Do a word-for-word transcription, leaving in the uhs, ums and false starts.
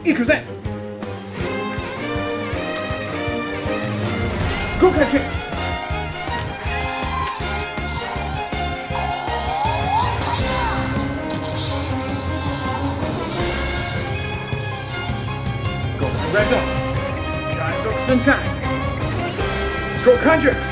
Ikuzen! Gokai change! Gokai Red Dog! Kaizoku Sentai Gokaiger!